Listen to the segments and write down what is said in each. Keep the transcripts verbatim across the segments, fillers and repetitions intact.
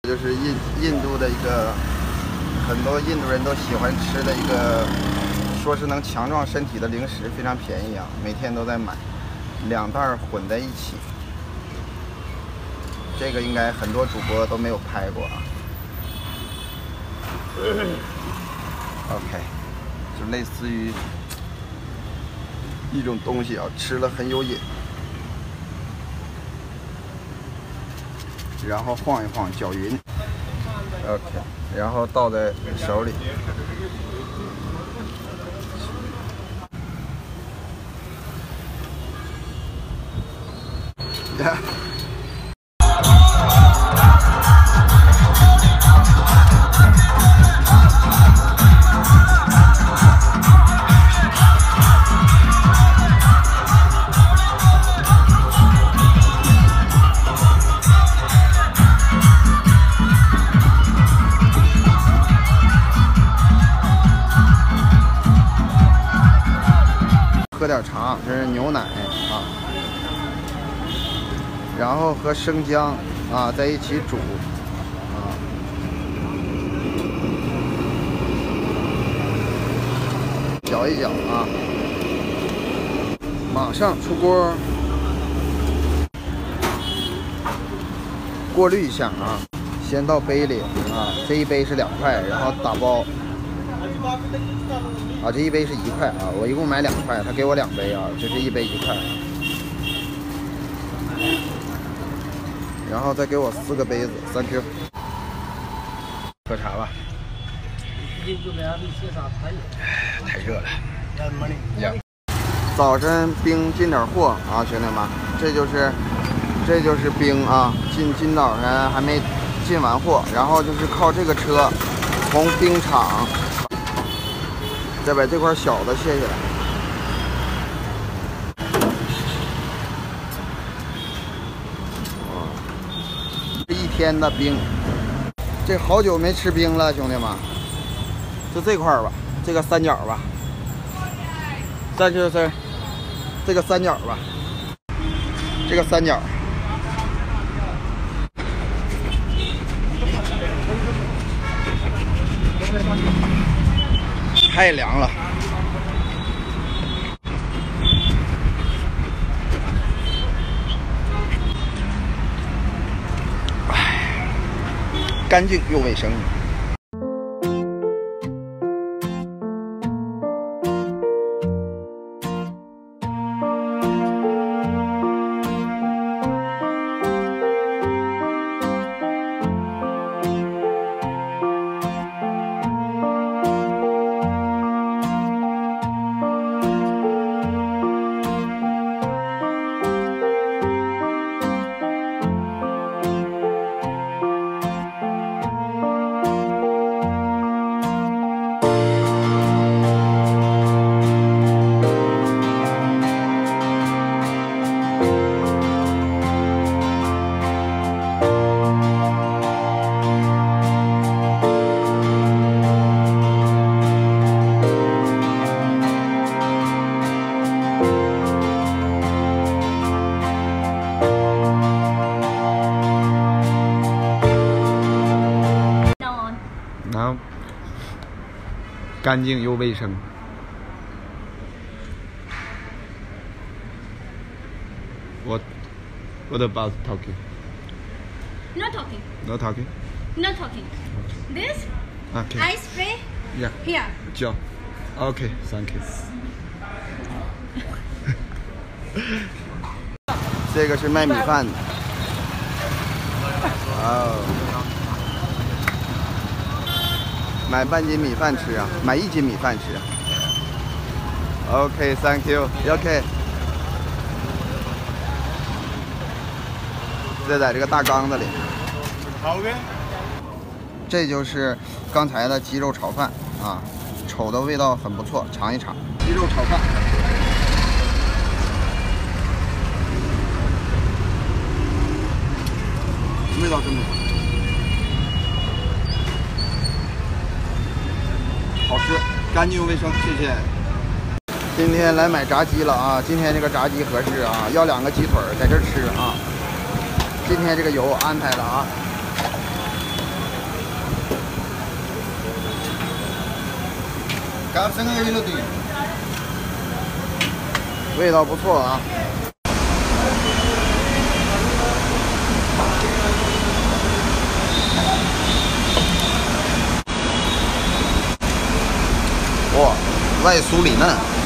就是印印度的一个很多印度人都喜欢吃的一个，说是能强壮身体的零食，非常便宜啊，每天都在买，两袋混在一起。这个应该很多主播都没有拍过啊。OK， 就类似于一种东西啊，吃了很有瘾。 然后晃一晃，搅匀 ，OK， 然后倒在手里。Yeah. 喝点茶，这是牛奶啊，然后和生姜啊在一起煮啊，搅一搅啊，马上出锅，过滤一下啊，先倒杯里啊，这一杯是两块，然后打包。 啊，这一杯是一块啊，我一共买两块，他给我两杯啊，这是一杯一块，然后再给我四个杯子 ，thank you。喝茶吧。太热了。呀。早晨冰进点货啊，兄弟们，这就是这就是冰啊，今今早晨还没进完货，然后就是靠这个车从冰场。 再把这块小的卸下来。这一天的冰，这好久没吃冰了，兄弟们。就这块吧，这个三角吧，再就是这个三角吧，这个三角。 太凉了，唉，干净又卫生。然后干净又卫生。What What about talking? Not talking. No talking. Not talking. This Okay. eye spray Yeah. here. Joe. Okay. Thank you. 这个是卖米饭的。哦。买半斤米饭吃啊，买一斤米饭吃啊。OK，Thank you。OK。再在这个大缸子里。好的。这就是刚才的鸡肉炒饭啊，瞅的味道很不错，尝一尝鸡肉炒饭。味道真不错。 好吃，干净又卫生，谢谢。今天来买炸鸡了啊！今天这个炸鸡合适啊，要两个鸡腿在这吃啊。今天这个油安排了啊。 味道不错啊。哇，外酥里嫩。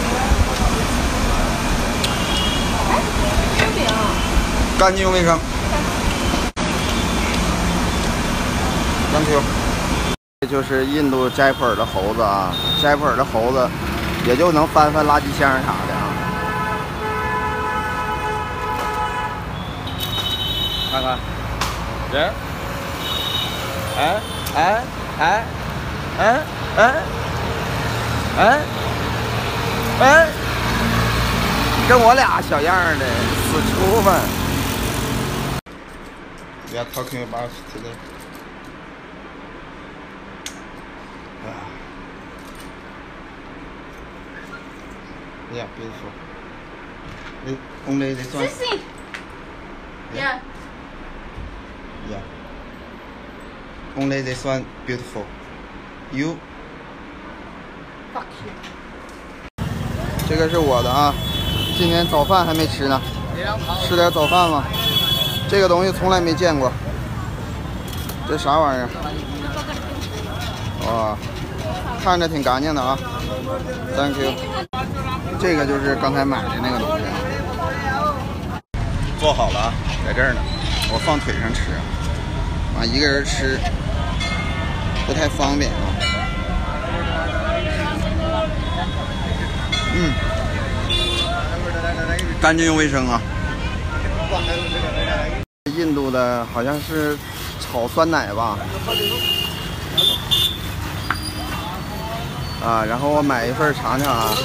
哎，煎饼。 干净又卫生。Thank you。这就是印度斋普尔的猴子啊，斋普尔的猴子也就能翻翻垃圾箱啥的啊。看看，人，哎哎哎哎哎哎哎，跟我俩小样的，死出们。We are talking about today. Yeah, beautiful. It, only this one. Sissy. Yeah. Yeah. Only this one beautiful. You. Fuck you. 这个是我的啊，今天早饭还没吃呢，吃点早饭吧。这个东西从来没见过，这啥玩意儿？哇，看着挺干净的啊。Thank you。这个就是刚才买的那个东西啊，做好了啊，在这儿呢，我放腿上吃啊，一个人吃不太方便啊。嗯，干净又卫生啊。印度的好像是炒酸奶吧。啊，然后我买一份尝尝啊。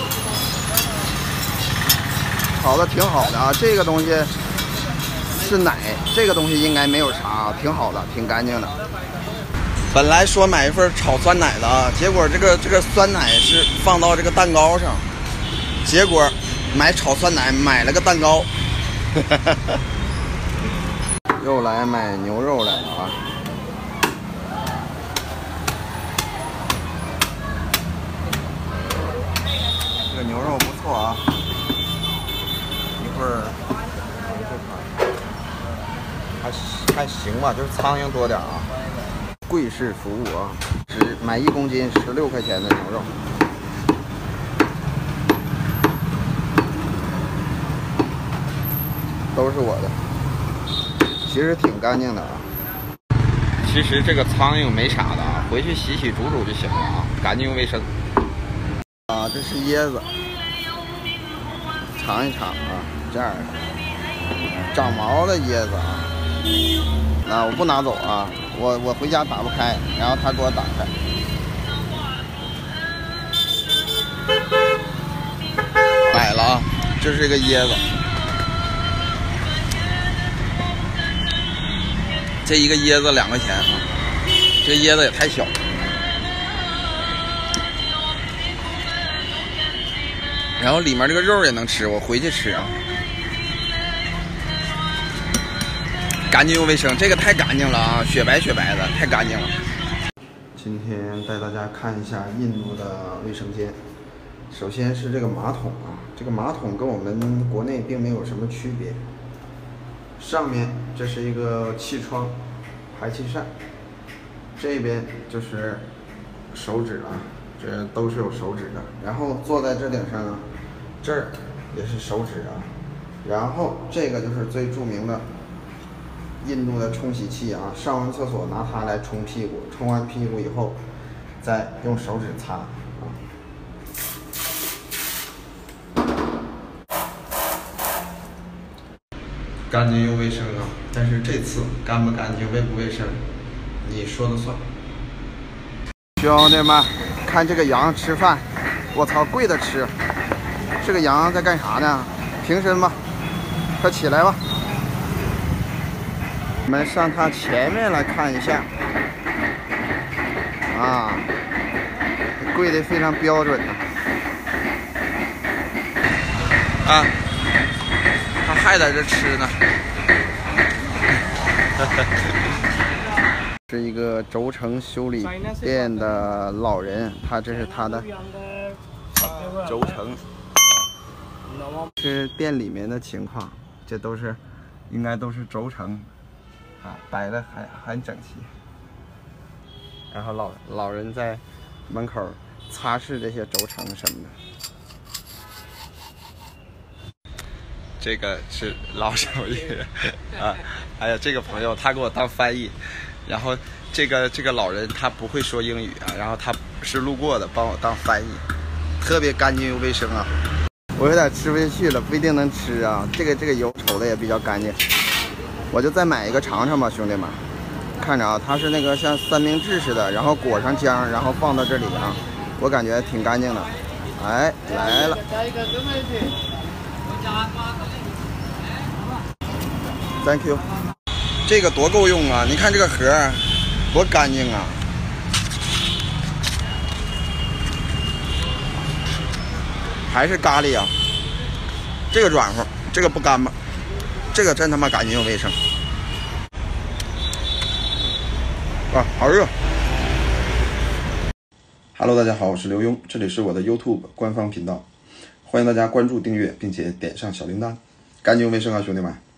炒的挺好的啊，这个东西是奶，这个东西应该没有茶，挺好的，挺干净的。本来说买一份炒酸奶的啊，结果这个这个酸奶是放到这个蛋糕上，结果买炒酸奶买了个蛋糕。又来买牛肉来了啊！这个牛肉不错啊。一会儿还还行吧，就是苍蝇多点啊。贵式服务啊，只买一公斤十六块钱的牛肉。都是我的，其实挺干净的啊。其实这个苍蝇没啥的啊，回去洗洗煮煮就行了啊，干净卫生。啊，这是椰子，尝一尝啊。这样的长毛的椰子啊，那我不拿走啊，我我回家打不开，然后他给我打开。买了啊，这是一个椰子，这一个椰子两块钱啊，这椰子也太小。然后里面这个肉也能吃，我回去吃啊。干净又卫生，这个太干净了啊，雪白雪白的，太干净了。今天带大家看一下印度的卫生间。首先是这个马桶啊，这个马桶跟我们国内并没有什么区别。上面这是一个气窗，排气扇，这边就是手指啊，这都是有手指的。然后坐在这顶上啊，这儿也是手指啊。然后这个就是最著名的印度的冲洗器啊，上完厕所拿它来冲屁股，冲完屁股以后再用手指擦啊。干净又卫生啊，但是这次干不干净、卫不卫生，你说了算。兄弟们，看这个羊吃饭，我操，跪着吃。这个羊在干啥呢？平身吧，快起来吧。我们上它前面来看一下，啊，跪得非常标准呢。啊，它还在这吃呢。是一个轴承修理店的老人，他这是他的轴承。是店里面的情况，这都是应该都是轴承啊，摆的还很整齐。然后老老人在门口擦拭这些轴承什么的。这个是老手艺啊，还有这个朋友他给我当翻译，然后这个这个老人他不会说英语啊，然后他是路过的，帮我当翻译，特别干净又卫生啊。我有点吃不下去了，不一定能吃啊。这个这个油瞅的也比较干净，我就再买一个尝尝吧，兄弟们。看着啊，它是那个像三明治似的，然后裹上浆，然后放到这里啊，我感觉挺干净的。哎，来了。Thank you。这个多够用啊！你看这个盒多干净啊！还是咖喱啊，这个软和，这个不干巴，这个真他妈干净又卫生啊，好热。Hello， 大家好，我是刘墉，这里是我的 YouTube 官方频道，欢迎大家关注、订阅，并且点上小铃铛，干净卫生啊，兄弟们！